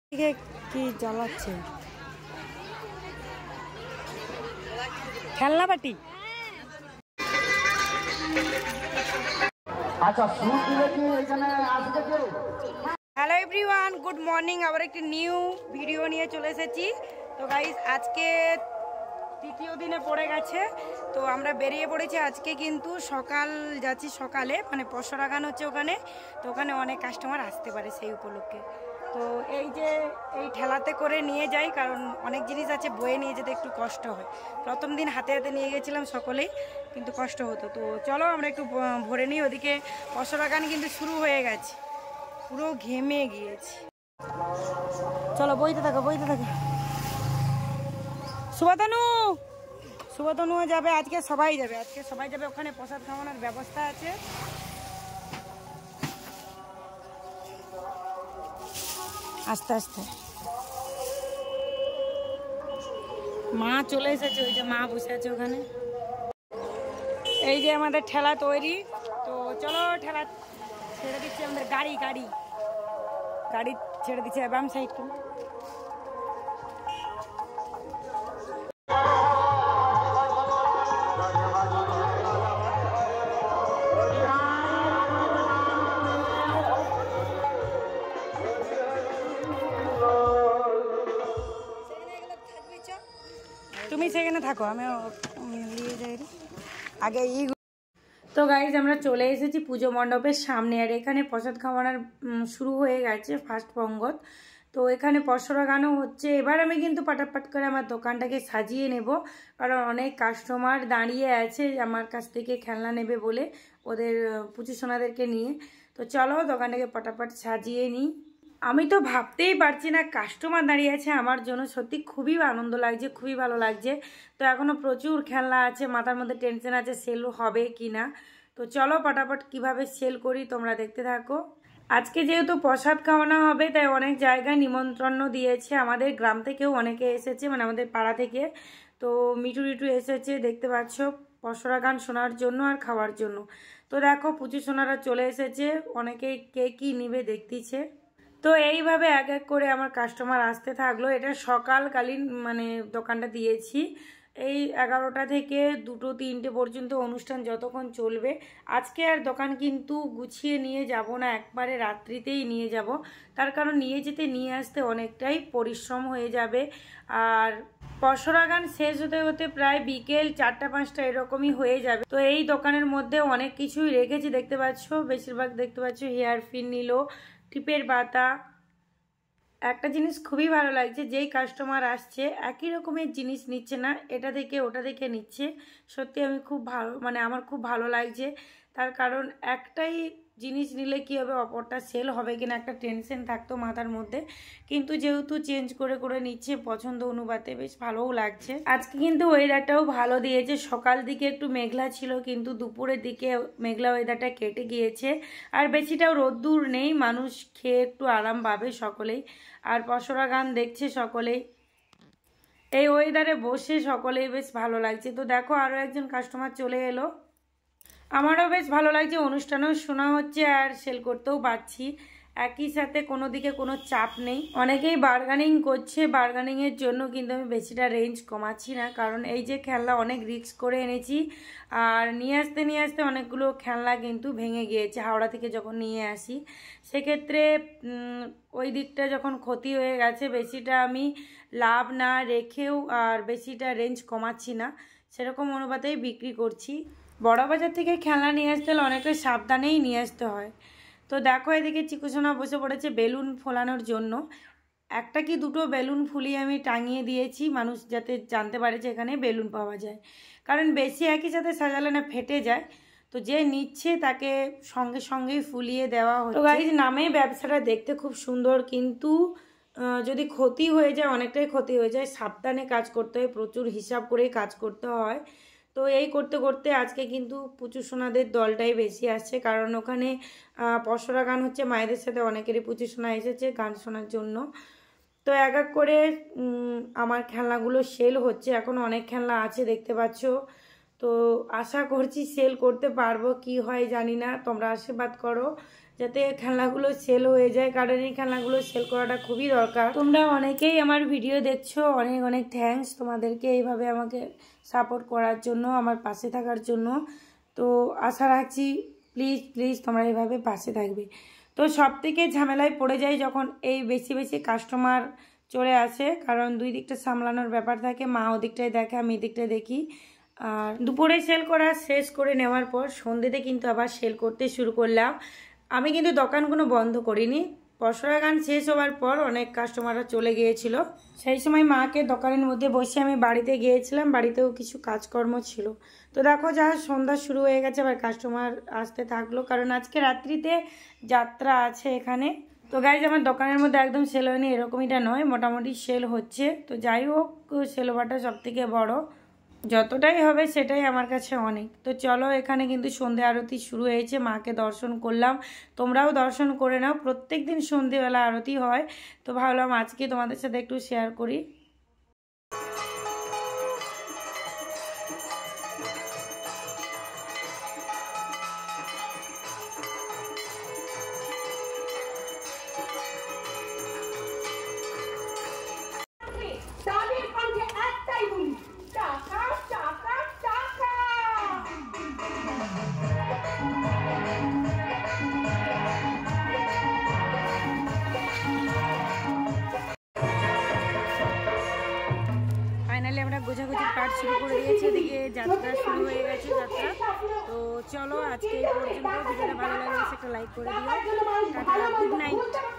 কি জ্বালাচ্ছে খেলনা বাটি। আচ্ছা শুট দিলে কি এখানে আসবে কেউ? Hello everyone, good morning. আবার একটি নিউ ভিডিও নিয়ে চলে এসেছি। তো গাইস আজকে তৃতীয় দিনে পড়ে গেছে, তো আমরা বেরিয়ে পড়েছি। আজকে কিন্তু সকাল যাচ্ছি, সকালে মানে পশরা গান হচ্ছে ওখানে, তো ওখানে অনেক কাস্টমার আসতে পারে সেই উপলক্ষে। তো এই যে এই ঠেলাতে করে নিয়ে যাই, কারণ অনেক জিনিস আছে বয়ে নিয়ে যেতে একটু কষ্ট হয়। প্রথম দিন হাতে হাতে নিয়ে গেছিলাম সকলেই, কিন্তু কষ্ট হতো। তো চলো আমরা একটু ভরে নিই। ওদিকে পশরা গান কিন্তু শুরু হয়ে গেছে, পুরো ঘেমে গিয়েছি। চলো বইতে থাকো, বইতে থাকো। সুভাতনু যাবে আজকে, সবাই যাবে আজকে, সবাই যাবে। ওখানে প্রসাদ খাওয়ানোর ব্যবস্থা আছে। আস্তে আস্তে মা চলে এসেছে, ওই যে মা বসে আছে ওখানে। এই যে আমাদের ঠেলা তৈরি। তো চলো ঠেলা ছেড়ে দিচ্ছি, আমাদের গাড়ি গাড়ি গাড়ি ছেড়ে দিচ্ছে বাম সাইড। তুমি সেখানে থাকো, আমি নিয়ে যাই আগে। তো গাইজ আমরা চলে এসেছি পুজো মণ্ডপের সামনে, আর এখানে প্রসাদ খাওয়ানোর শুরু হয়ে গেছে ফার্স্ট পঙ্গত। তো এখানে পশরা গানও হচ্ছে। এবার আমি কিন্তু পাটাপাট করে আমার দোকানটাকে সাজিয়ে নেব, কারণ অনেক কাস্টমার দাঁড়িয়ে আছে আমার কাছ থেকে খেলনা নেবে বলে, ওদের পুচু সোনাদেরকে নিয়ে। তো চলো দোকানটাকে পাটাপাট সাজিয়ে নিই। আমি তো ভাবতেই পারছি না কাস্টমার দাঁড়িয়ে আছে আমার জন্য। সত্যি খুবই আনন্দ লাগছে, খুবই ভালো লাগছে। তো এখনও প্রচুর খেলনা আছে, মাথার মধ্যে টেনশন আছে সেল হবে কি না। তো চলো পটাপট কিভাবে সেল করি তোমরা দেখতে থাকো। আজকে যেহেতু প্রসাদ খাওয়ানো হবে, তাই অনেক জায়গায় নিমন্ত্রণ দিয়েছে। আমাদের গ্রাম থেকেও অনেকে এসেছে, মানে আমাদের পাড়া থেকে। তো মিঠু টিটু এসেছে, দেখতে পাচ্ছ, পশরা গান শোনার জন্য আর খাওয়ার জন্য। তো দেখো পুচু সোনারা চলে এসেছে, অনেকেই কে কী নিবে দেখতেছে। তো এইভাবে এক এক করে আমার কাস্টমার আসতে থাকলো। এটা সকালকালীন মানে দোকানটা দিয়েছি, এই 11টা থেকে 2টো 3টে পর্যন্ত অনুষ্ঠান যতক্ষণ চলবে। আজকে আর দোকান কিন্তু গুছিয়ে নিয়ে যাব না, একবারে রাত্রিতেই নিয়ে যাব। তার কারণ নিয়ে যেতে নিয়ে আসতে অনেকটাই পরিশ্রম হয়ে যাবে। আর পশরা গান শেষ হতে হতে প্রায় বিকেল 4টা 5টা এরকমই হয়ে যাবে। তো এই দোকানের মধ্যে অনেক কিছুই রেখেছি, দেখতে পাচ্ছ। বেশিরভাগ দেখতে পাচ্ছ হেয়ার পিন নিল, টিপের পাতা। একটা জিনিস খুবই ভালো লাগছে, যেই কাস্টমার আসছে একই রকমের জিনিস নিচ্ছে না, এটা থেকে ওটা থেকে নিচ্ছে। সত্যি আমি খুব ভালো, মানে আমার খুব ভালো লাগছে। তার কারণ একটাই জিনিস নিলে কি হবে, অপরটা সেল হবে কিনা একটা টেনশন থাকতো মাথার মধ্যে। কিন্তু যেহেতু চেঞ্জ করে করে নিচ্ছে পছন্দ অনুপাতে, বেশ ভালোও লাগছে। আজকে কিন্তু ওয়েদারটাও ভালো দিয়েছে। সকাল দিকে একটু মেঘলা ছিল, কিন্তু দুপুরের দিকে মেঘলা ওয়েদারটা কেটে গিয়েছে। আর বেশিটাও রোদ্দুর নেই, মানুষ খেয়ে একটু আরাম পাবে সকলেই। আর পশরা গান দেখছে সকলেই, এই ওয়েদারে বসে সকলেই বেশ ভালো লাগছে। তো দেখো আরও একজন কাস্টমার চলে এলো, আমারও বেশ ভালো লাগছে। অনুষ্ঠানেও শোনা হচ্ছে আর সেল করতেও পারছি একই সাথে, কোনো দিকে কোনো চাপ নেই। অনেকেই বার্গেনিং করছে, বার্গেনিংয়ের জন্য কিন্তু আমি বেশিটা রেঞ্জ কমাচ্ছি না, কারণ এই যে খেলনা অনেক রিস্ক করে এনেছি। আর নিয়ে আসতে অনেকগুলো খেলনা কিন্তু ভেঙে গিয়েছে হাওড়া থেকে যখন নিয়ে আসি। সেক্ষেত্রে ওই দিকটা যখন ক্ষতি হয়ে গেছে, বেশিটা আমি লাভ না রেখেও আর বেশিটা রেঞ্জ কমাচ্ছি না, সেরকম অনুপাতেই বিক্রি করছি। বড় বাজার থেকে খেলনা নিয়ে আসতে হলে অনেকটা সাবধানেই নিয়ে আসতে হয়। তো দেখো এদিকে চিকুসোনা বসে পড়েছে বেলুন ফোলানোর জন্য। একটা কি দুটো বেলুন ফুলিয়ে আমি টাঙিয়ে দিয়েছি, মানুষ যাতে জানতে পারে যে এখানে বেলুন পাওয়া যায়। কারণ বেশি একই সাথে সাজালে না ফেটে যায়, তো যে নিচ্ছে তাকে সঙ্গে সঙ্গেই ফুলিয়ে দেওয়া হয়। তো গাইজ নামে ব্যবসাটা দেখতে খুব সুন্দর, কিন্তু যদি ক্ষতি হয়ে যায়, অনেকটাই ক্ষতি হয়ে যায়। সাবধানে কাজ করতে হয়, প্রচুর হিসাব করেই কাজ করতে হয়। তো এই করতে করতে আজকে কিন্তু পুচু সোনাদের দলটাই বেশি আসছে, কারণ ওখানে পশরা গান হচ্ছে, মায়েদের সাথে অনেকেরই পুচু সোনা এসেছে গান শোনার জন্য। তো এক এক করে আমার খেলনাগুলো সেল হচ্ছে, এখন অনেক খেলনা আছে দেখতে পাচ্ছ। তো আশা করছি সেল করতে পারবো, কি হয় জানি না, তোমরা আশীর্বাদ করো যাতে খেলনাগুলো সেল হয়ে যায়। কারণ এই খেলনাগুলো সেল করাটা খুবই দরকার। তোমরা অনেকেই আমার ভিডিও দেখছো, অনেক অনেক থ্যাঙ্কস তোমাদেরকে এইভাবে আমাকে সাপোর্ট করার জন্য, আমার পাশে থাকার জন্য। তো আশা রাখছি প্লিজ প্লিজ তোমরা এইভাবে পাশে থাকবে। তো সব থেকে ঝামেলায় পড়ে যাই যখন এই বেশি বেশি কাস্টমার চলে আসে, কারণ দুই দিকটা সামলানোর ব্যাপার থাকে। মা ওদিকটায় দেখে, আমি এদিকটায় দেখি। আর দুপুরে সেল করা শেষ করে নেওয়ার পর সন্ধ্যেতে কিন্তু আবার সেল করতে শুরু করলাম। আমি কিন্তু দোকানগুলো বন্ধ করিনি। পসরা গান শেষ হওয়ার পর অনেক কাস্টমাররা চলে গিয়েছিল। সেই সময় মাকে দোকানের মধ্যে বসে আমি বাড়িতে গিয়েছিলাম, বাড়িতেও কিছু কাজকর্ম ছিল। তো দেখো যা সন্ধ্যা শুরু হয়ে গেছে, আবার কাস্টমার আসতে থাকলো, কারণ আজকে রাত্রিতে যাত্রা আছে এখানে। তো গাইজ আমার দোকানের মধ্যে একদম সেল হয়নি এরকমইটা নয়, মোটামুটি সেল হচ্ছে। তো যাই হোক, সেল হওয়াটা সব থেকে বড়, যতটাই হবে সেটাই আমার কাছে অনেক। তো চলো, এখানে কিন্তু সন্ধে আরতি শুরু হয়েছে, মাকে দর্শন করলাম। তোমরাও দর্শন করে নাও, প্রত্যেক দিন সন্ধেবেলা আরতি হয়। তো ভাবলাম আজকে তোমাদের সাথে একটু শেয়ার করি। ফাইনালি আমরা গোছাগুছির কাজ শুরু করে দিয়েছি, এদিকে যাত্রা শুরু হয়ে গেছে যাত্রা। তো চলো আজকে এই পর্যন্ত। ভিডিওটা ভালো লাগলে একটা লাইক করে দিও। Tata, good night.